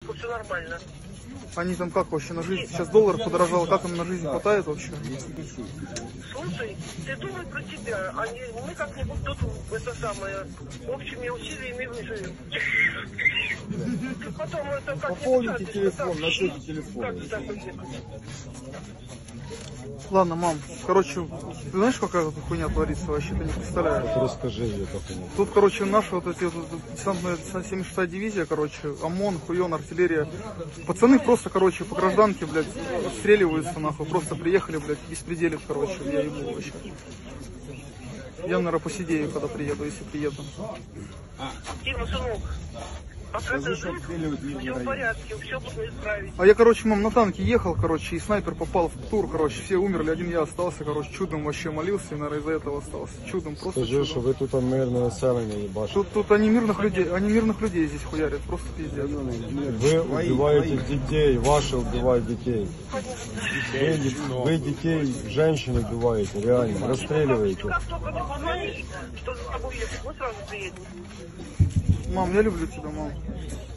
Леночку, все нормально. Они там как вообще на жизнь? Сейчас доллар подорожал, как им на жизнь хватает вообще? Слушай, ты думай про тебя, мы как-нибудь тут, это самое, общими усилиями выживем. Потом это как-нибудь... Пополните телефон, на счете телефона. Ладно, мам, короче, ты знаешь, какая тут хуйня творится вообще, ты не представляешь? Расскажи мне, как она. Тут, короче, наша вот эти вот десантная 76-я дивизия, короче, ОМОН, хуён, артиллерия. Пацаны просто, короче, по гражданке, блядь, отстреливаются, нахуй, просто приехали, блядь, беспределят, короче, я ебу вообще. Я, наверное, посидею, когда приеду, если приеду. Дима, сынок, пока ты жив, все в порядке, все можно исправить. А я, короче, мам, на танке ехал, короче, и снайпер попал в тур, короче, все умерли, один я остался, короче, чудом вообще молился, и, наверное, из-за этого остался. Чудом, просто Скажи, чудом. что вы тут мирное население ебашите. Тут они мирных людей здесь хуярят, просто пиздец. Вы убиваете детей, ваши убивают детей. Вы детей, женщин убиваете, реально, расстреливаете. Как только ты позвонишь, что за тобой ехать, мы сразу приедем. Мам, я люблю тебя, мам.